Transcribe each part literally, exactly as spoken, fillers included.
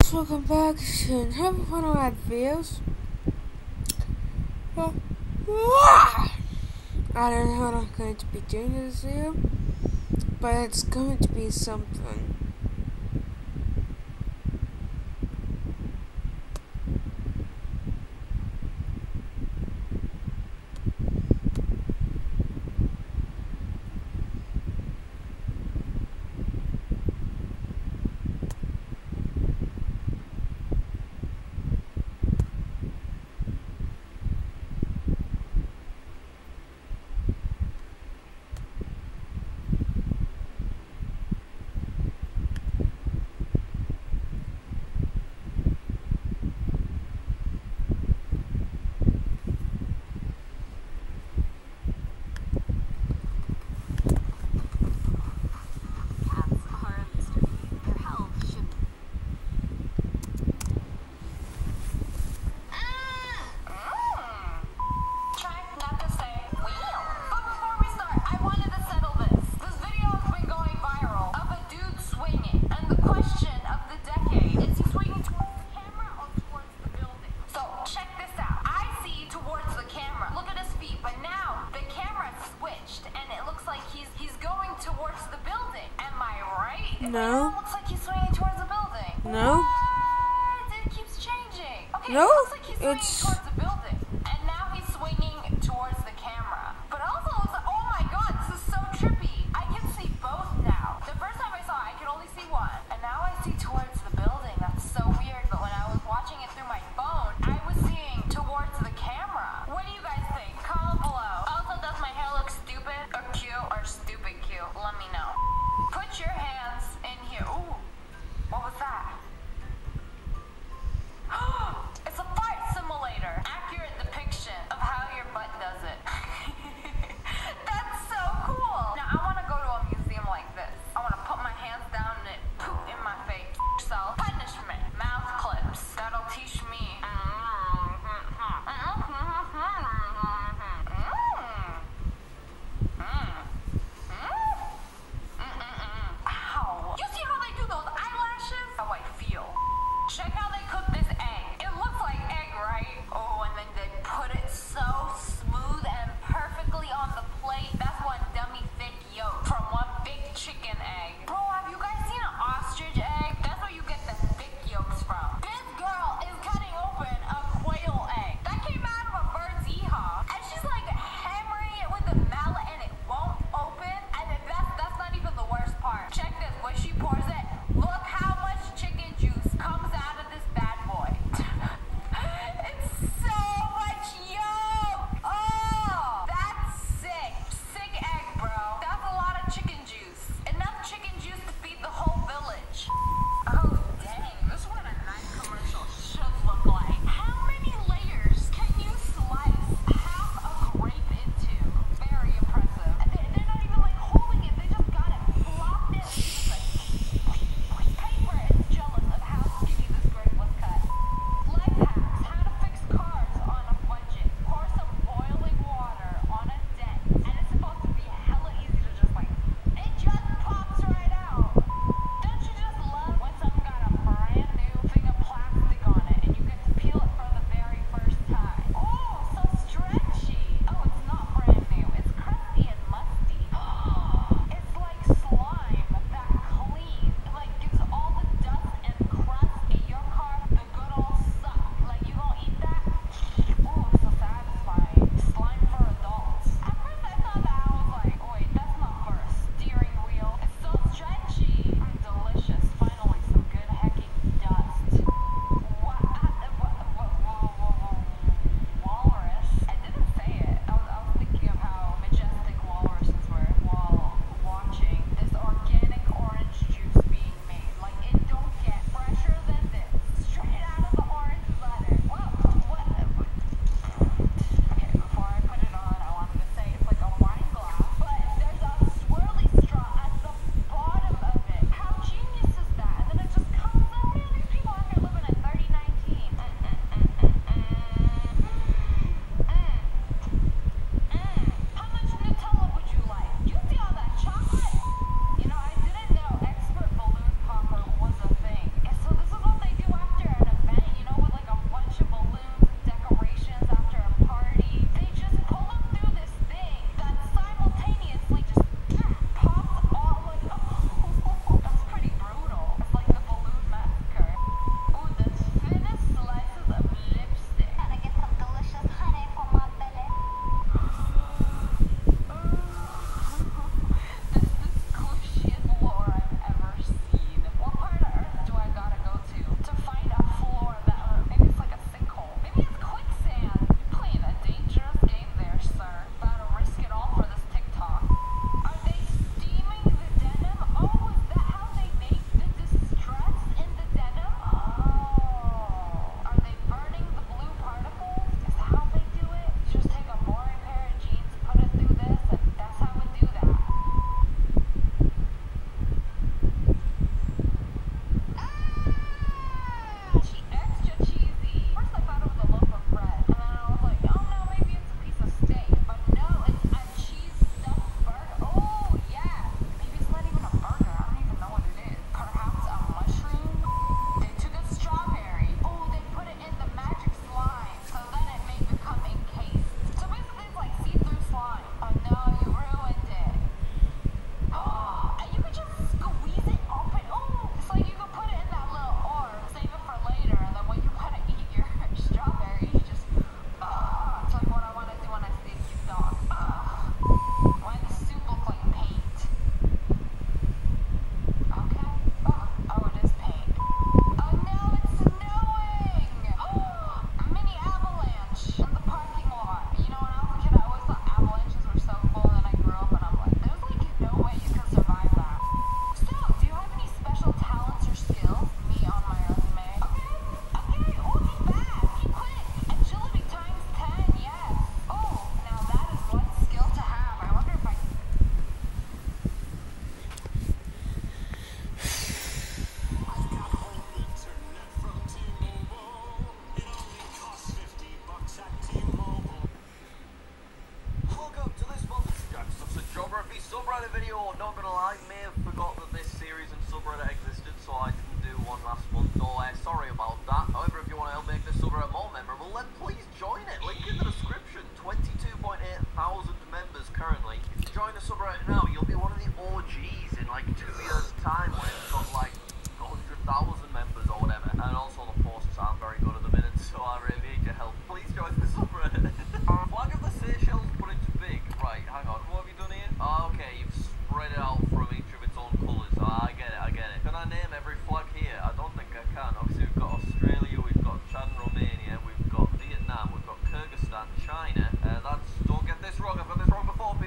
guys, welcome back and have fun on my videos. Uh, I don't know how I'm going to be doing this video, but it's going to be something. No. It looks like he's swinging towards the building. No. What? It keeps changing. Okay, No, it looks like he's swinging it's- towards the building. And now he's swinging towards the camera. But also, it's like, oh my god, this is so trippy. I can see both now. The first time I saw it, I could only see one. And now I see towards the building. That's so weird. But when I was watching it through my phone, I was seeing towards the camera. What do you guys think? Comment below. Also, does my hair look stupid or cute or stupid cute? Let me know. Put your hands in here. Ooh, what was that? It's a fart simulator.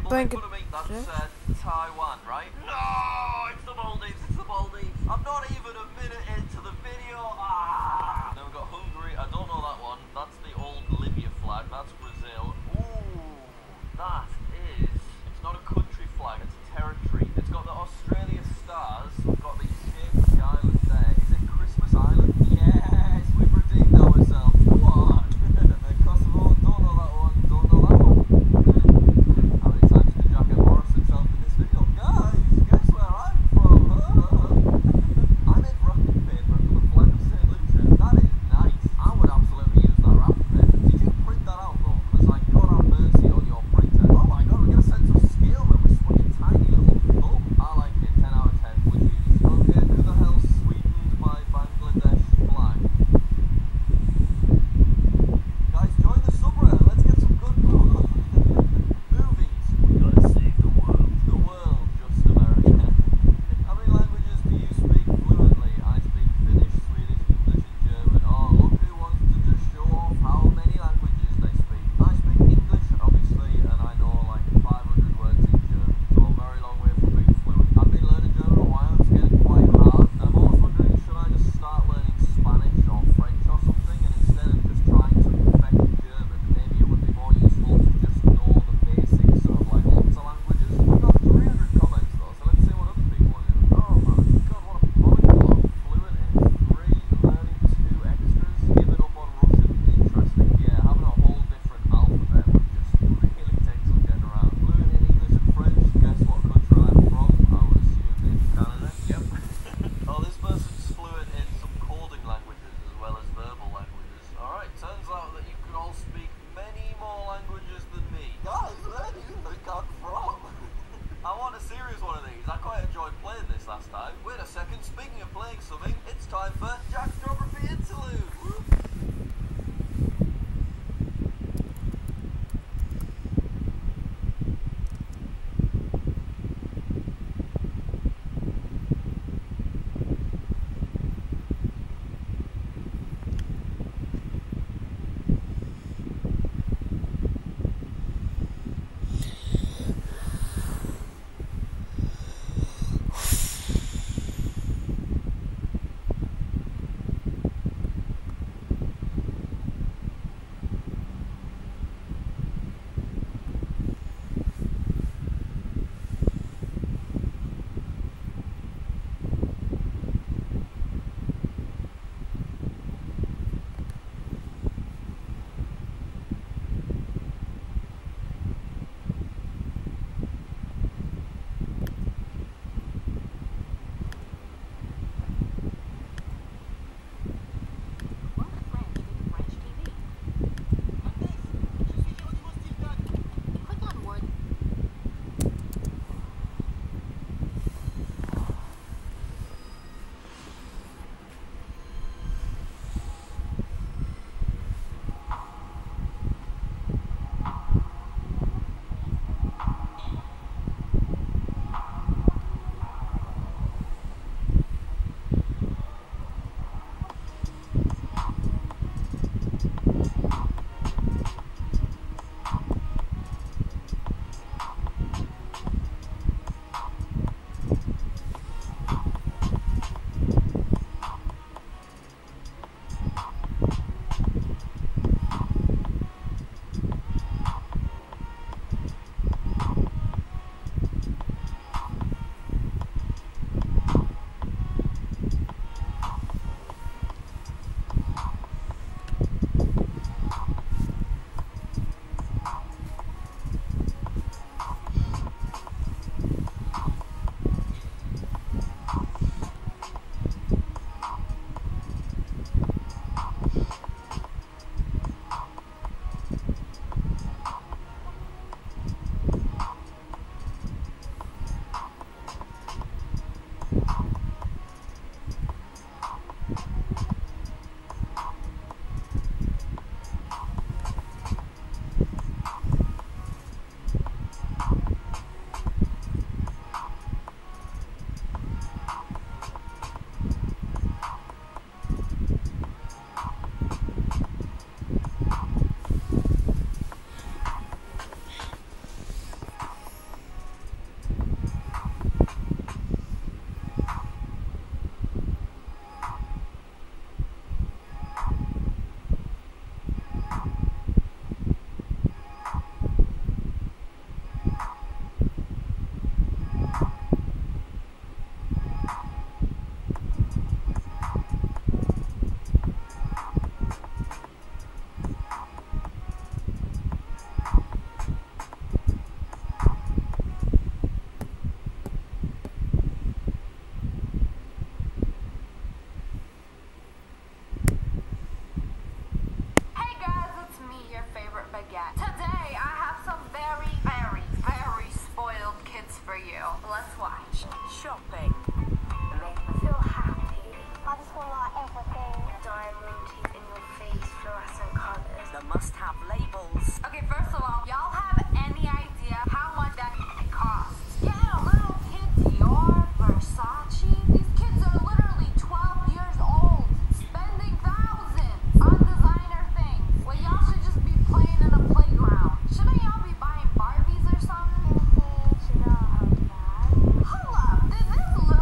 think What do you mean? That's it's uh, Taiwan, right? No, it's the Maldives, it's the Maldives. I'm not even a minute into the video. Ah! Then we've got Hungary, I don't know that one. That's the old Libya flag, that's Brazil. Ooh, that is, it's not a country flag, it's a territory. It's got the Australia stars, we've got the shape of the island there. Is it Christmas Island? Yes, we've redeemed ourselves. Go on. Kosovo, don't know that one, don't know that one. How many times can Jack Morris himself shopping? Make me feel happy. I just want like everything. Diamond teeth in your face, fluorescent colours. The must-have labels. Okay, first of all, y'all have any idea how much that costs? Yeah, a little kid Dior, Versace. These kids are literally twelve years old, spending thousands on designer things. Well, y'all should just be playing in a playground. Shouldn't y'all be buying Barbies or something? Hold up, did this little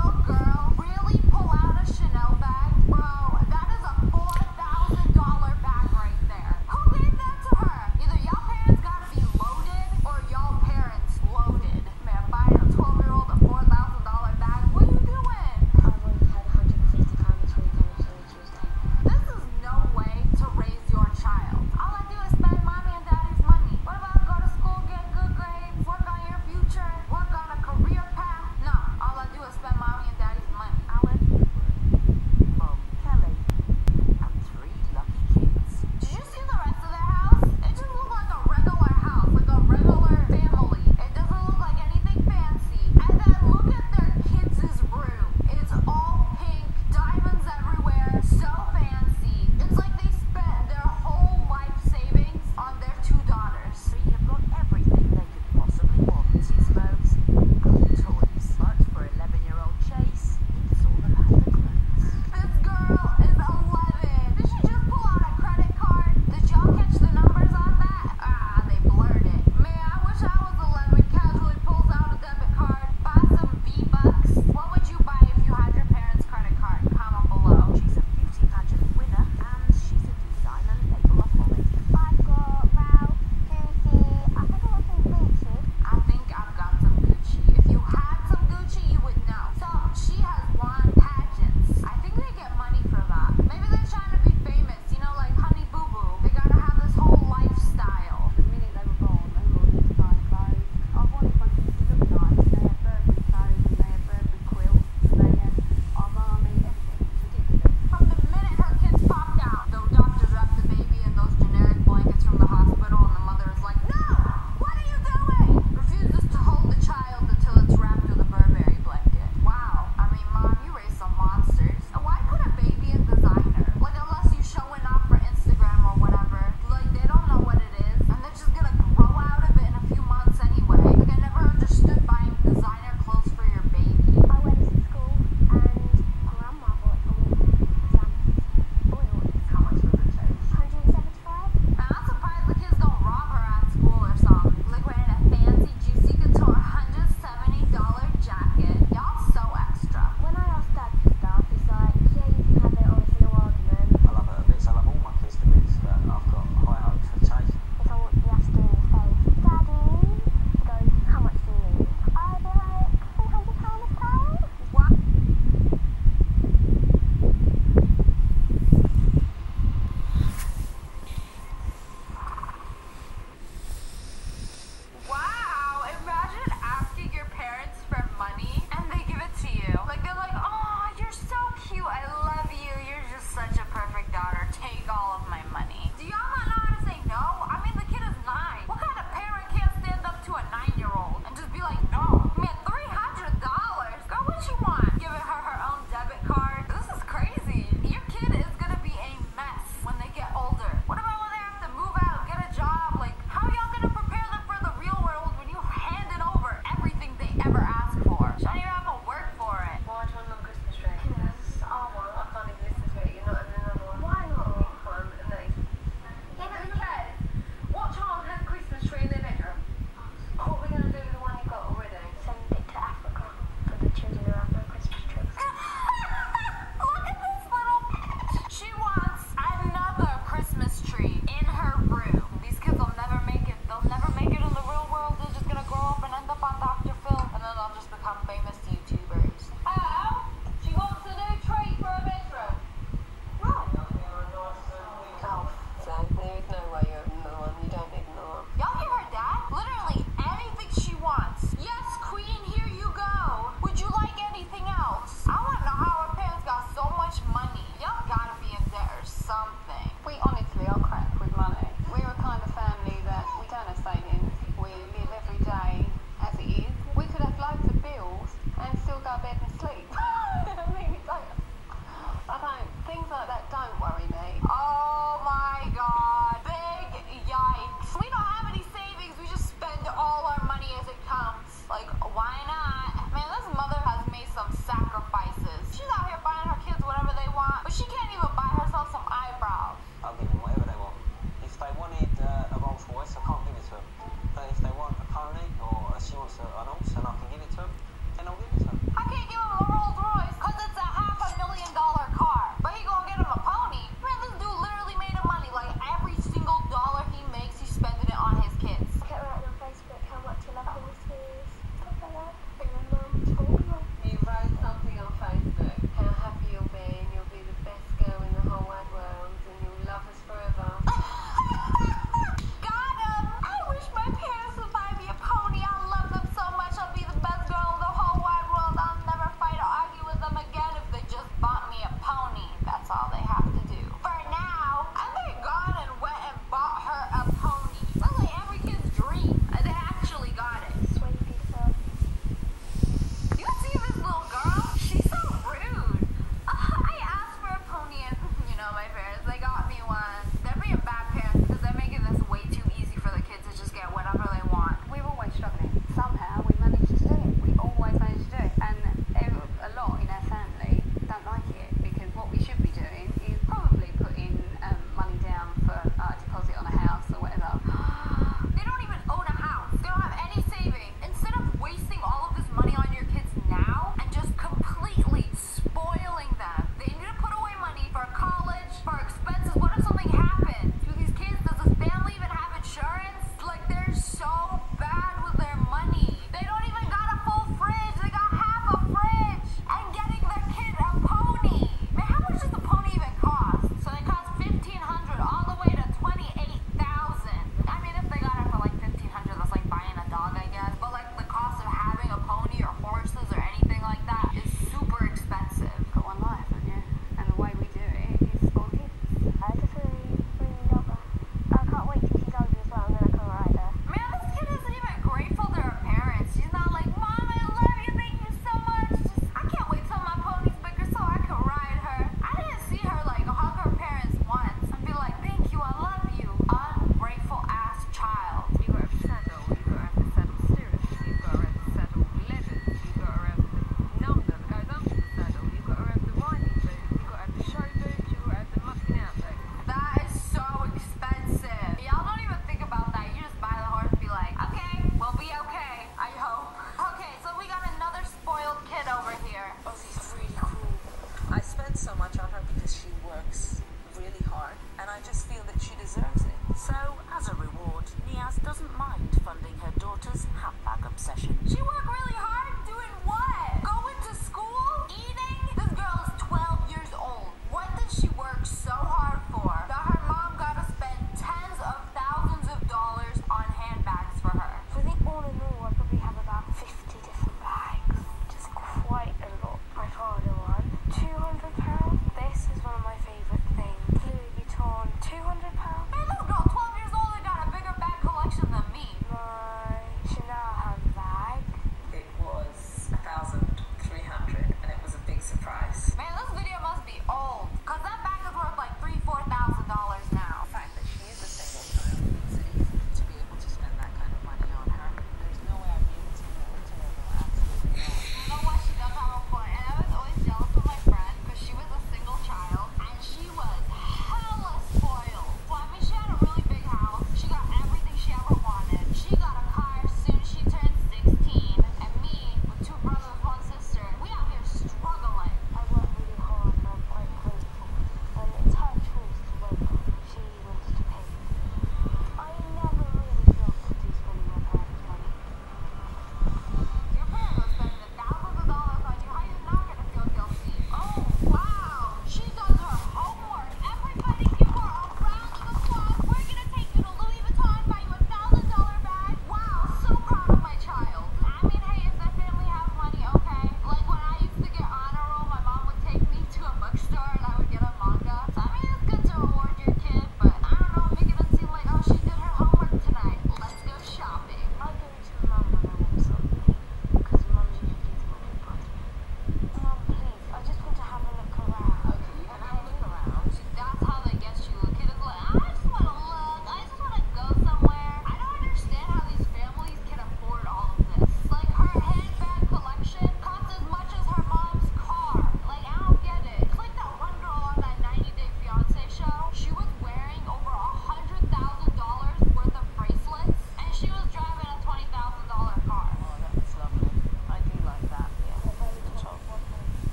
and I just feel that she deserves it. So, as a reward, Niaz doesn't mind funding her daughter's handbag obsession. She worked really hard doing what? Going to school? Eating? This girl is twelve years old. What did she work so hard for that her mom gotta spend tens of thousands of dollars on handbags for her? I think all in all, I probably have about fifty different bags, which is quite a lot. My father one, two hundred pounds. This is one of my favourite things. Louis Vuitton, two hundred pounds. Man, this girl, twelve years old, and got a bigger bag collection than me. No,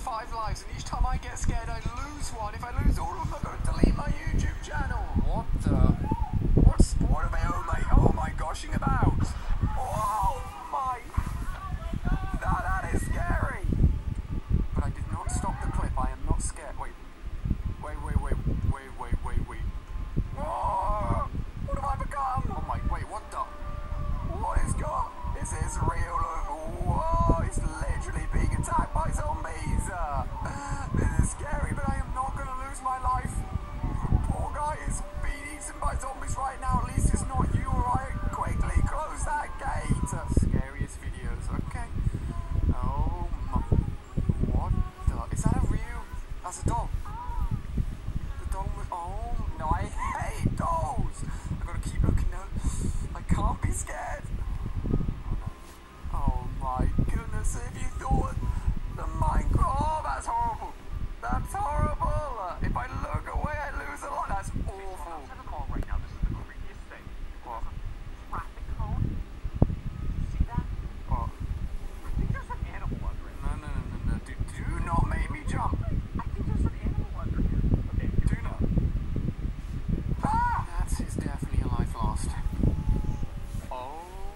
five lives, and each time I get scared, I lose one. If I lose all of them, I'm going to delete my YouTube channel. What the? What sport am I, oh my, oh my goshing about? Oh my. That, that is scary. But I did not stop the clip. I am not scared. Wait. Wait, wait, wait, wait, wait, wait, wait. Oh, what have I become? Oh my, wait, what the? What is going? Is this real? Whoa, it's literally being attacked by zombies. Uh, this is scary, but I am not going to lose my life. Poor guy is being eaten by zombies right now. At least it's not you, alright? Quickly close that gate. Uh, scariest videos, okay. Oh my, what the? Is that a real? That's a dog. The dog was, oh no, I hate dogs. I gotta keep looking now. I can't be scared. Oh my goodness, if you thought the Minecraft, oh that's horrible. That's horrible. Uh, if I look away, I lose a lot. That's awful. Outside of the mall right now, this is the creepiest thing. What? There's a traffic cone. See that? What? I think there's an animal under it. No, no, no, no, no. Do, do not make me jump. I think there's an animal under here. Okay, Do not. Ah! That is definitely a life lost. Oh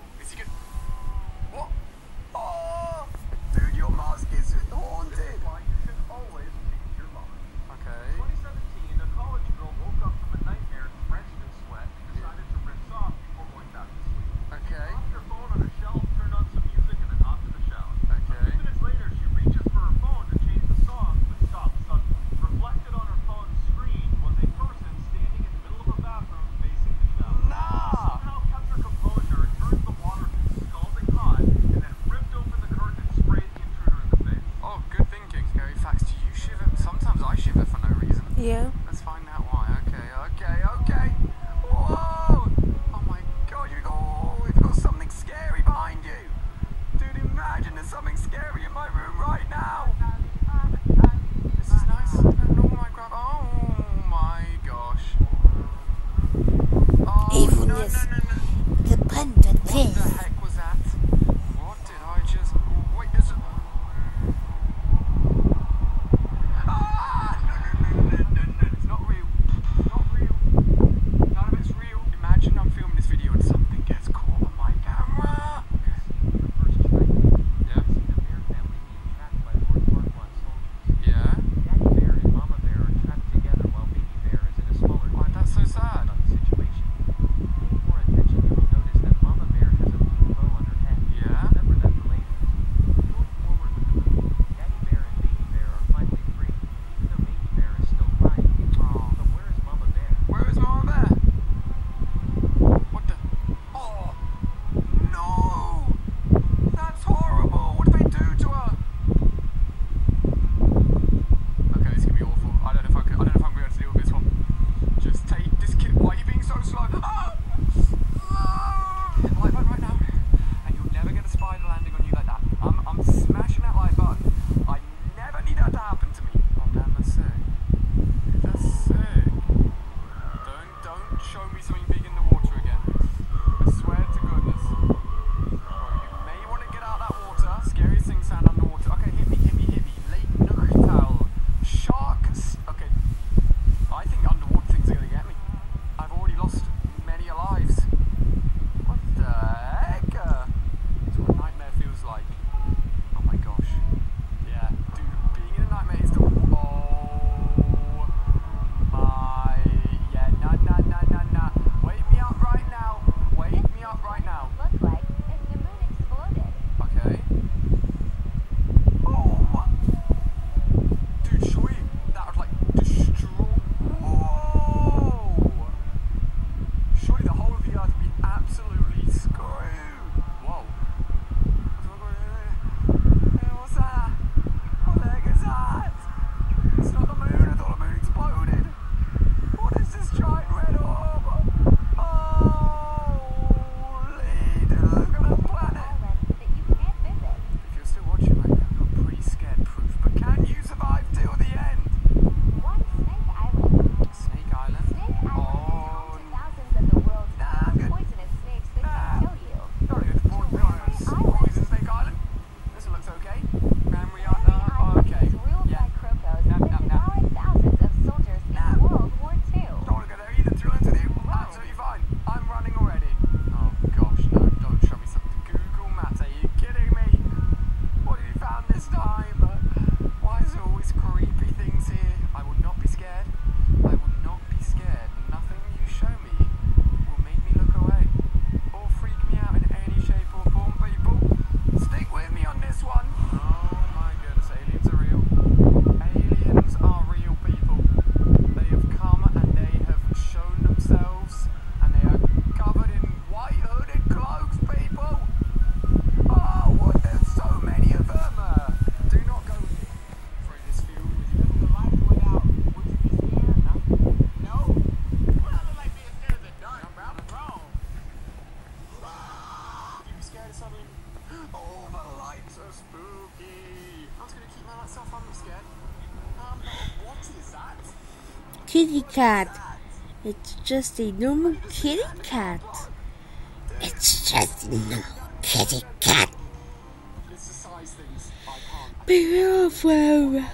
scared of suddenly. Oh, the lights are spooky. I was gonna keep my lights off. I'm not scared. Um, what is that? Kitty cat. It's just a normal kitty cat. It's just a normal kitty cat. It's the size things. I can't. Be careful.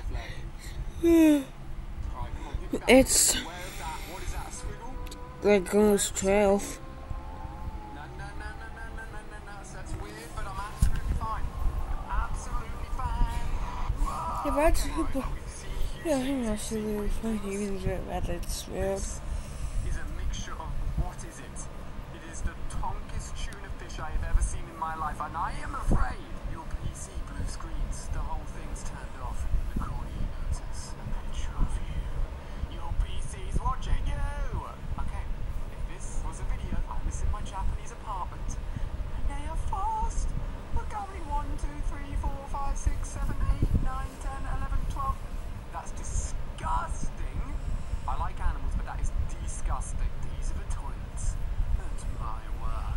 It's Where is that? What is that? A squiggle? the ghost trail. No, no, no, no, no, no, no, no, no. That's weird, but I'm absolutely fine. Absolutely fine. Whoa. If I people, yeah, I think that's really funny. Even though it's weird. Is a mixture of what is it? It is the tonkest tuna fish I have ever seen in my life, and I am afraid your P C blue screens, the whole thing's turned off. The corner you notice a picture of you. Your P C's watching you. Okay, if this was a video, I was in my Japanese apartment, and they are fast. Look how many one, two, three, four, five, six, seven, eight, nine, ten, eleven, twelve. That's disgusting. I like animals, but that is disgusting. These are the toilets. That's my work.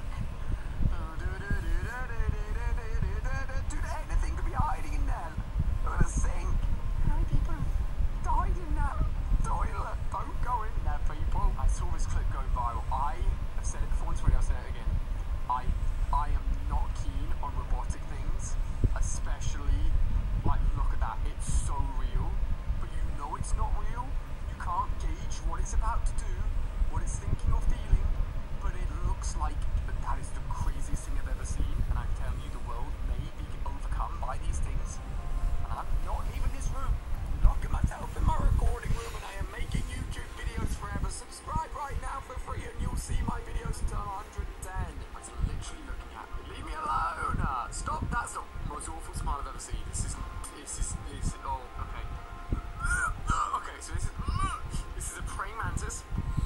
Dude, anything could be hiding in there. Look at the sink. How many people have died in that toilet? Don't go in there, people. I saw this clip going viral. I have said it before on Twitter, I'll say it again. I, I am not keen on robotic things, especially, like, look at that. It's so real, but you know it's not real. You can't gauge what it's about to do, what it's thinking or feeling, but it looks like that, that is the craziest thing I've ever seen, and I'm telling you, the world may be overcome by these things, and I'm not leaving this room. I'm locking myself in my recording room, and I am making YouTube videos forever. Subscribe right now for free, and you'll see my videos until one hundred ten. It's literally looking at me. Leave me alone! Uh, stop! That's the most awful smile I've ever seen. This is, this is, this is, oh, okay. Okay, so this is, this is a praying mantis.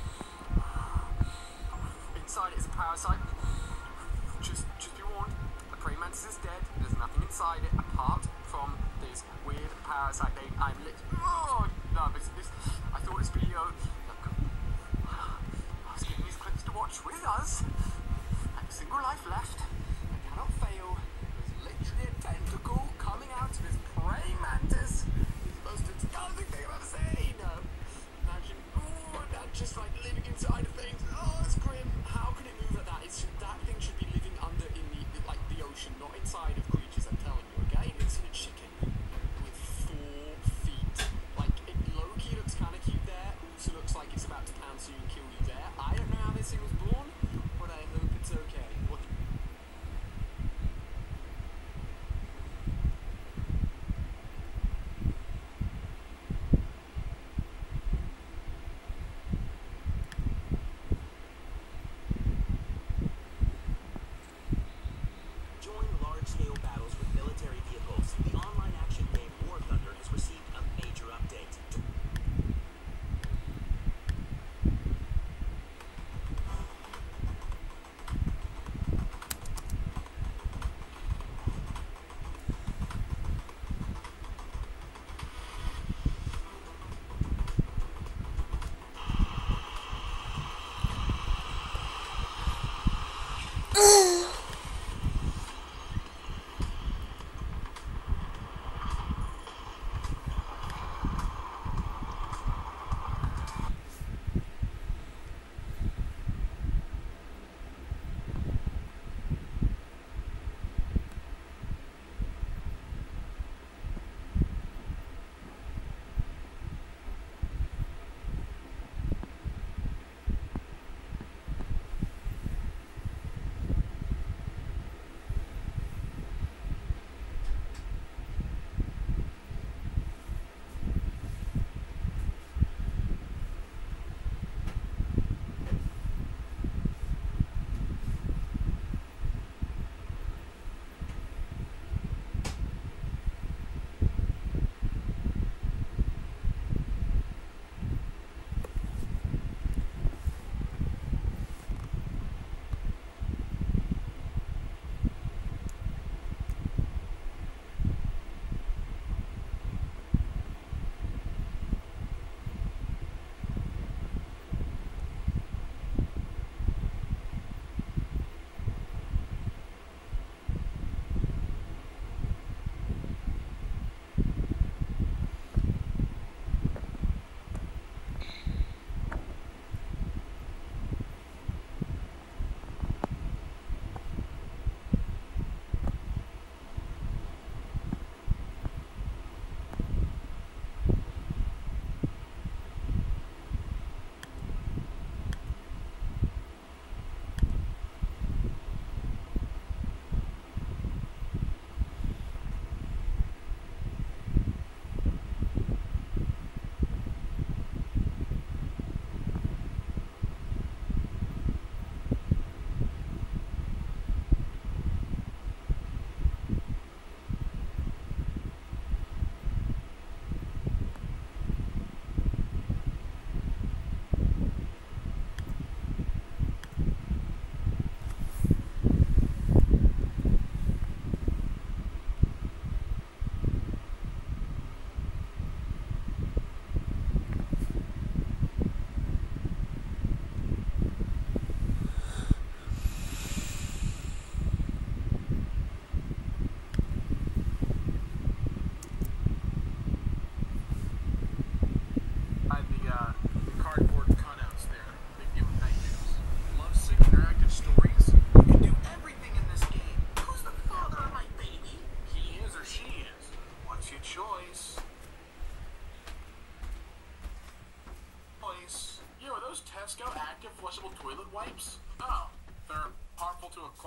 Inside it is a parasite. Just, just be warned, the praying mantis is dead. There's nothing inside it apart from this weird parasite thing. I'm lit. Oh, no, this, this, I thought this video, look, I was giving these clips to watch with us. And a single life left. I cannot fail. There's literally a tentacle coming out of this praying mantis. It's the most disgusting thing I've ever seen. Imagine, oh, that just like living inside of things. Oh, it's grim. How can it move like that? It's, that thing should be living under in the, like the ocean, not inside of creatures, I'm telling you, okay? It's a chicken with four feet.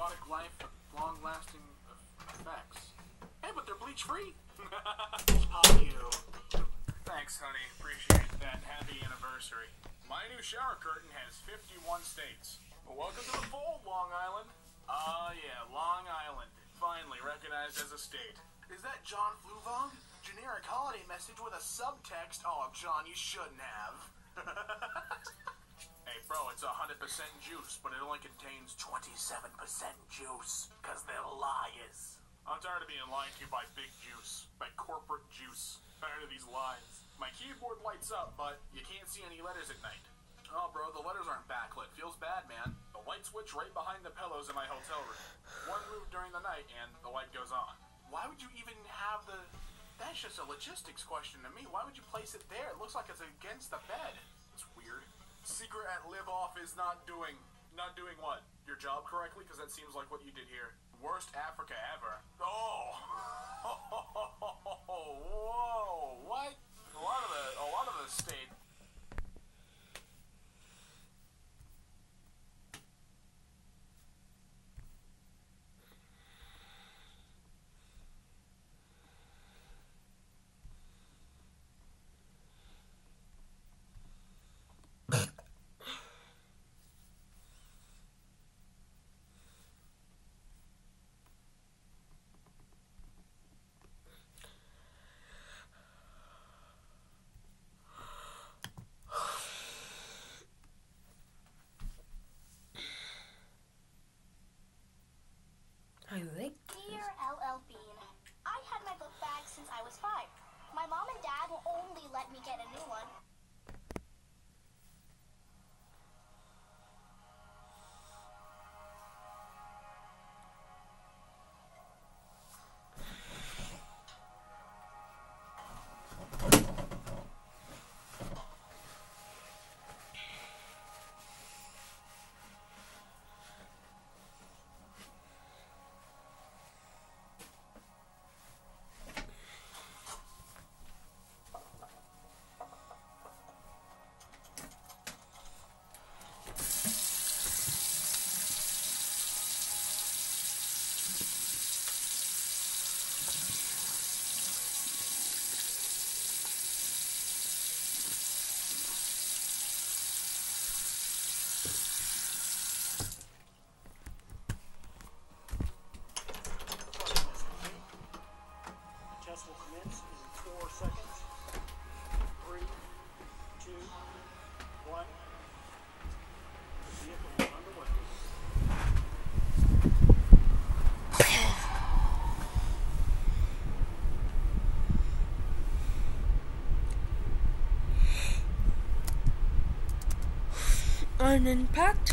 aquatic life with long-lasting effects. Hey, but they're bleach-free. On you. Thanks, honey. Appreciate that. Happy anniversary. My new shower curtain has fifty-one states. Well, welcome to the fold, Long Island. Ah, uh, yeah, Long Island. Finally recognized as a state. Is that John Fluvog? Generic holiday message with a subtext? Oh, John, you shouldn't have. Hey, bro, it's one hundred percent juice, but it only contains twenty-seven percent juice. Because they're liars. I'm tired of being lied to by big juice. By corporate juice. Tired of these lies. My keyboard lights up, but you can't see any letters at night. Oh, bro, the letters aren't backlit. Feels bad, man. The light switch right behind the pillows in my hotel room. One move during the night, and the light goes on. Why would you even have the... That's just a logistics question to me. Why would you place it there? It looks like it's against the bed. It's weird. Secret at Live Off is not doing... Not doing what? Your job correctly? Because that seems like what you did here. Worst Africa ever. Oh! Whoa! What? A lot of the... A lot of the state... I like Dear L L Bean, I had my book bag since I was five. My mom and dad will only let me get a new one. Will commence in four seconds. Three, two, one. The vehicle is underway. on impact.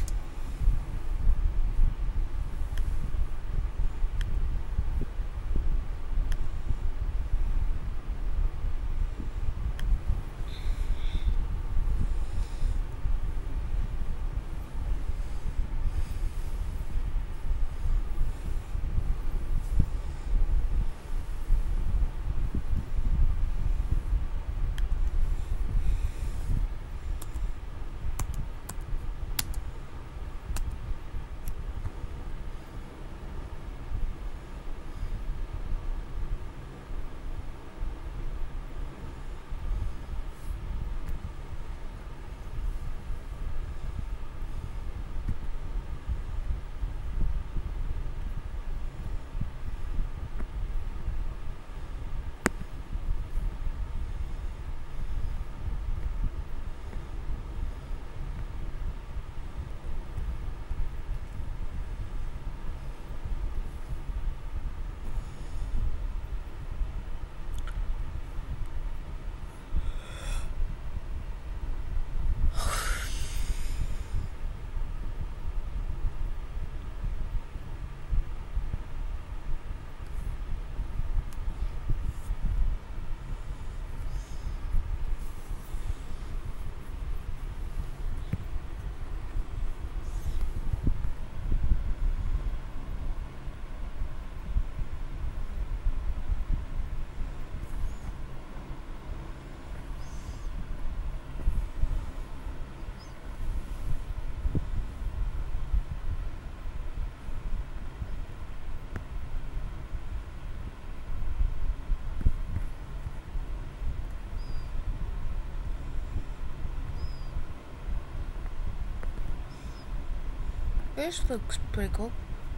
This looks pretty cool.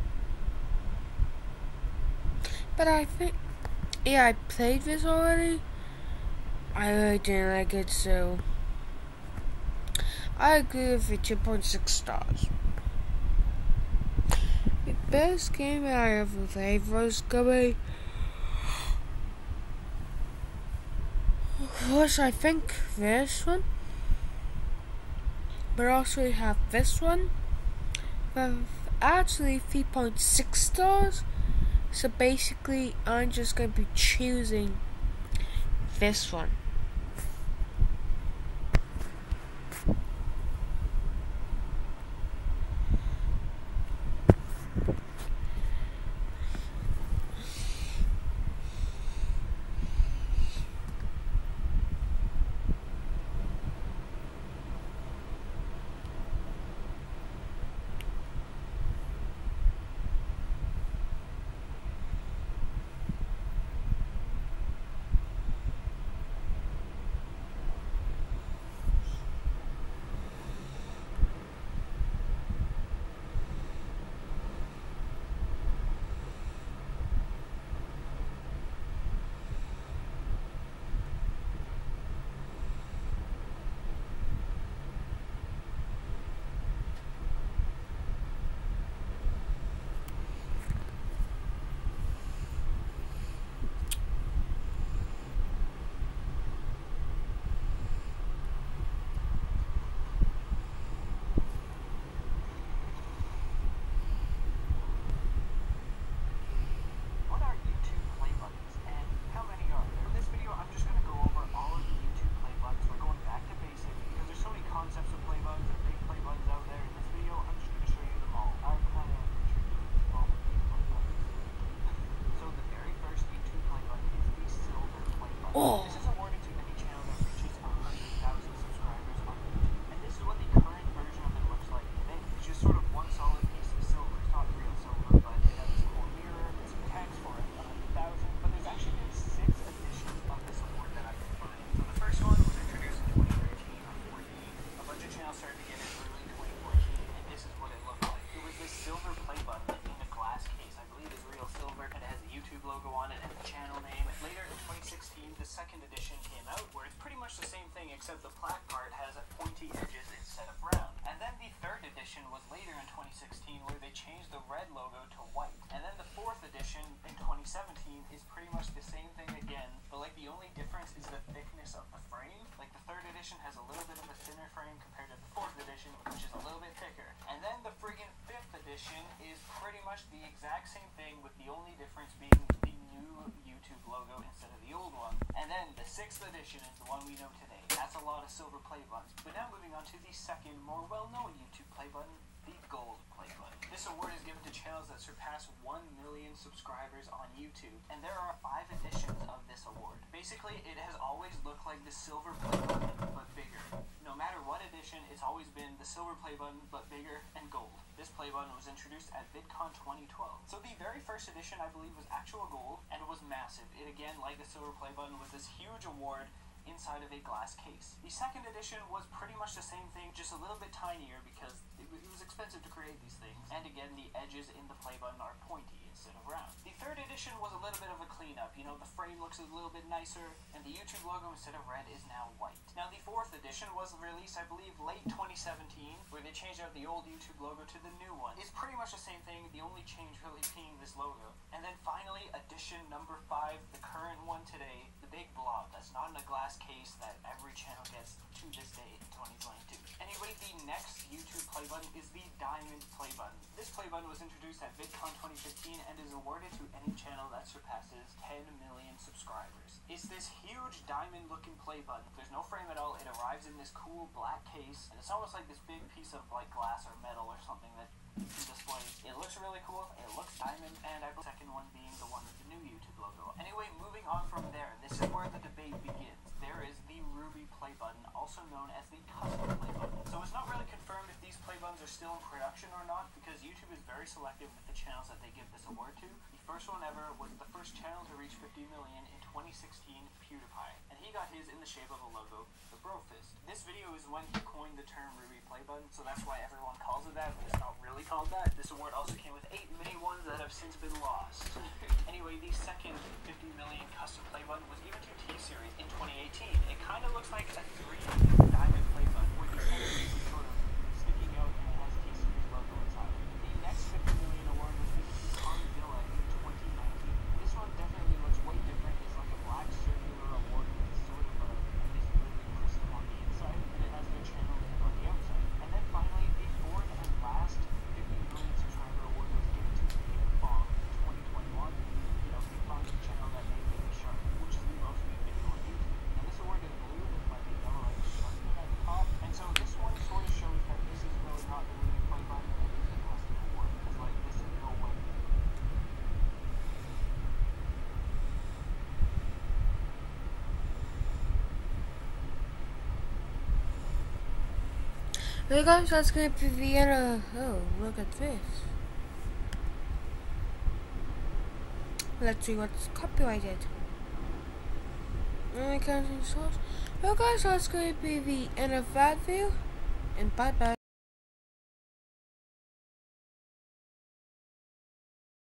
But I think, yeah, I played this already. I really didn't like it, so I agree with it, two point six stars. The best game I ever played was going, was I think this one, but also we have this one, with actually three point six stars. So basically, I'm just going to be choosing this one. Oh. This is awarded to any channel that reaches one hundred thousand subscribers on YouTube. And this is what the current version of it looks like today. It's just sort of one solid piece of silver. It's not real silver, but it has this cool mirror, there's some tags for it, one hundred thousand. But there's actually been six editions of this award that I can find. So the first one was introduced in twenty thirteen or fourteen. A bunch of channels started to get it early twenty fourteen, and this is what it looked like. It was this silver play button in a glass case. I believe it's real silver, and it has the YouTube logo on it and the channel name. Later in twenty sixteen, the second edition came out, where it's pretty much the same thing, except the plaque part has pointy edges instead of round. And then the third edition was later in twenty sixteen, where they changed the red logo to white. And then the fourth edition in twenty seventeen is pretty much the same thing again, but like the only difference is the thickness of the frame. Like the third edition has a little bit of a thinner frame compared to the fourth edition, which is a little bit thicker. And then the friggin' fifth edition is pretty much the exact same thing, with the only difference being the new YouTube logo instead of the old one. And then the sixth edition is the one we know today. That's a lot of silver play buttons. But now moving on to the second, more well-known YouTube play button, the gold play button. This award is given to channels that surpass one million subscribers on YouTube, and there are five editions of this award. Basically, it has always looked like the silver play button, but bigger. No matter what edition, it's always been the silver play button, but bigger and gold. This play button was introduced at VidCon twenty twelve. So the very first edition, I believe, was actual gold, and it was massive. It, again, like the silver play button, was this huge award inside of a glass case. The second edition was pretty much the same thing, just a little bit tinier, because it, it was expensive to create these things. And again, the edges in the play button are pointy instead of round. The third edition was a little bit of a cleanup. You know, the frame looks a little bit nicer, and the YouTube logo instead of red is now white. Now, the fourth edition was released, I believe, late twenty seventeen, where they changed out the old YouTube logo to the new one. It's pretty much the same thing, the only change really being this logo. And then finally, edition number five, the current one today, the big blob that's not in a glass case that every channel gets to this day in twenty twenty-two. Anyway, the next YouTube play button is the diamond play button. This play button was introduced at VidCon twenty fifteen and is awarded to any channel that surpasses ten million subscribers. It's this huge diamond looking play button. There's no frame at all. It arrives in this cool black case, and it's almost like this big piece of like glass or metal or something that you can display. It looks really cool. It looks diamond, and I the second one being the one with the new YouTube logo. Anyway, moving on from there, this is where the debate begins. There is the ruby play button, also known as the custom play button. So it's not really confirmed if these play buttons are they're still in production or not, because YouTube is very selective with the channels that they give this award to. The first one ever was the first channel to reach fifty million in twenty sixteen, PewDiePie, and he got his in the shape of a logo, the Bro Fist. This video is when he coined the term Ruby Play Button, so that's why everyone calls it that, but it's not really called that. This award also came with eight mini ones that have since been lost. Anyway, the second fifty million custom play button was given to T-Series in twenty eighteen. It kind of looks like a three diamond play button where the center piece is sort of sticking out and it has T-Series logo inside. The next fifty million award was given to Armadillo in twenty nineteen. This one definitely looks way different. It's like a black circular award with sort of a this really crystal on the inside, and it has their channel name on the outside. And then finally, the fourth and last fifty million subscriber award was given to Ping Pong in twenty twenty-one. You know, Ping Pong is a channel that made Baby Shark, which is the most viewed video on YouTube. And this award is blue with like a yellow like shark thing at the top. And so this one sort of shows that this is really not the Ruby Play Button, it is a custom award, because like this is no way. Hey guys, that's gonna be the end of. Oh, look at this. Let's see what's copyrighted. I can't see source. Well guys, that's gonna be the end of that video, and bye bye.